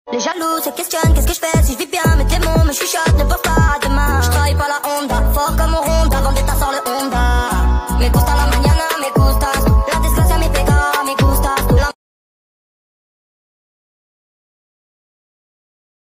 Les jaloux se questionnent, qu'est-ce que je fais si je vis bien, mes démons me chuchotent, ne pense pas à demain.